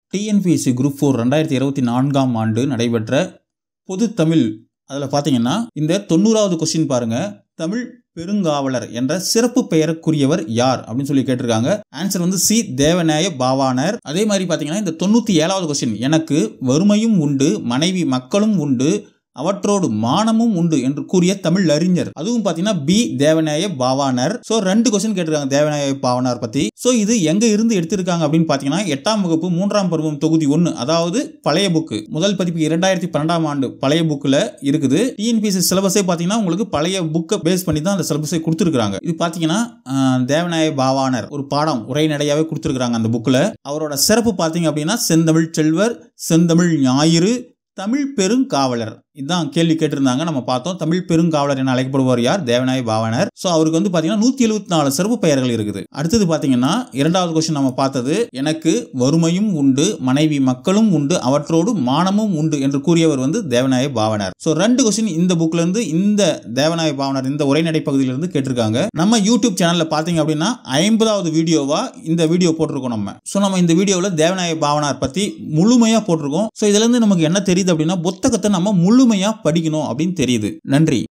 TNPSC group 4 2024ஆம் ஆண்டு நடைபெற்ற பொது தமிழ் அதில் பார்த்தீங்கன்னா இந்த 90வது கொஸ்டின் பாருங்க. தமிழ் பெருங்காவலர் என்ற சிறப்பு பெயருக்குரியவர் யார் அப்படின்னு சொல்லி கேட்டிருக்காங்க. ஆன்சர் வந்து சி. தேவநாய பாவாணர். அதே மாதிரி பார்த்தீங்கன்னா இந்த 97வது கொஸ்டின், எனக்கு வறுமையும் உண்டு மனைவி மக்களும் உண்டு அவற்றோடு மானமும் உண்டு என்று கூறிய தமிழ் அறிஞர், அதுவும் பார்த்தீங்கன்னா P. Devaneya Pavanar. So 2 question கேட்டிருக்காங்க தேவநாய பாவாணர் பற்றி. ஸோ இது எங்க இருந்து எடுத்திருக்காங்க அப்படின்னு பார்த்தீங்கன்னா 8ஆம் வகுப்பு 3ஆம் பருவம் தொகுதி 1, அதாவது பழைய புக்கு, முதல் பதிப்பு 2012ஆம் ஆண்டு பழைய புக்கில் இருக்குது. டிஎன்பிஎஸ்சி சிலபஸே பார்த்தீங்கன்னா உங்களுக்கு பழைய புக்கை பேஸ் பண்ணி தான் அந்த சிலபஸை கொடுத்துருக்காங்க. இது பார்த்தீங்கன்னா தேவநாய பாவாணர் ஒரு பாடம் உரைநடையாவே கொடுத்துருக்காங்க அந்த புக்கில். அவரோட சிறப்பு பார்த்தீங்க அப்படின்னா செந்தமிழ் செல்வர், செந்தமிழ் ஞாயிறு, தமிழ் பெருங்காவலர். இதுதான் கேள்வி கேட்டிருந்தாங்க, நம்ம பார்த்தோம். தமிழ் பெருங்காவலர் என அழைக்கப்படுவார் யார்? தேவநாய பாவாணர். ஸோ அவருக்கு வந்து பார்த்தீங்கன்னா 174 சிறப்பு பெயர்கள் இருக்குது. அடுத்தது பார்த்தீங்கன்னா 2வது கொஸ்டின் நம்ம பார்த்தது, எனக்கு வறுமையும் உண்டு மனைவி மக்களும் உண்டு அவற்றோடு மானமும் உண்டு என்று கூறியவர் வந்து தேவநாய பாவாணர். ஸோ 2 கொஸ்டின் இந்த புக்ல இருந்து, இந்த தேவநாய பாவாணர் இந்த உரைநடை பகுதியிலிருந்து கேட்டிருக்காங்க. நம்ம யூடியூப் சேனல்ல பார்த்தீங்க அப்படின்னா 50வது வீடியோவா இந்த வீடியோ போட்டிருக்கோம் நம்ம. ஸோ நம்ம இந்த வீடியோவில் தேவநாய பாவாணர் பற்றி முழுமையாக போட்டிருக்கோம். ஸோ இதுல இருந்து நமக்கு என்ன தெரியுது அப்படின்னா புத்தகத்தை நம்ம முழுமையாக படிக்கணும் அப்படின்னு தெரியுது. நன்றி.